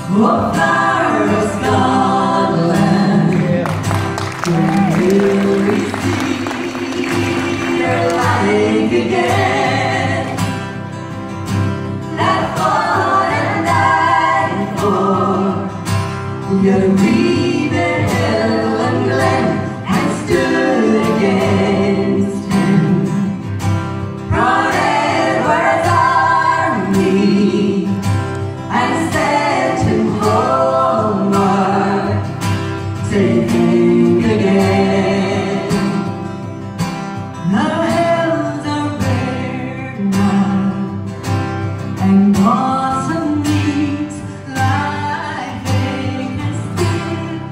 Oh, flower of Scotland, when will we see your like again? That fought and died for your breathing hill and glen, and stood against him. Proud Edward's army, and sent him homeward, taking again. The hills are bare now, and blossom leaves lie vacant still.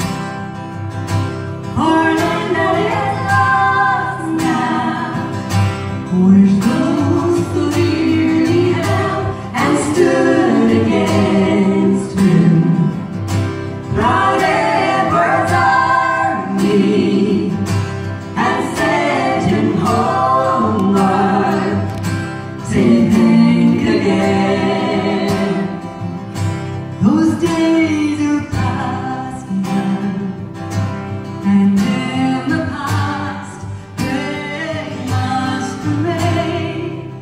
Our land that is lost now, where those who dearly held and stood against him. Proud Edward's army, and sent him homeward, to think again. Those days are past now, and in the past they must remain.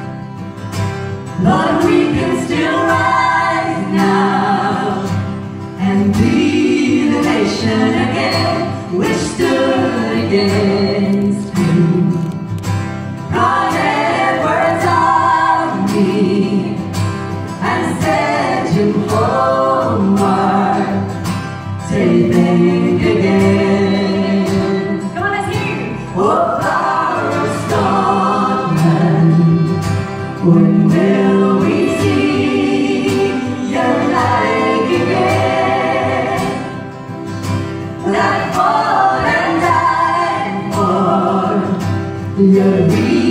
But we can still rise now, and be the nation again, which stood against him. Proud Edward's army, and sent him homeward, to think again. Come on, let's hear it. Oh, flower of Scotland, when will we see your like again? That fought and died for your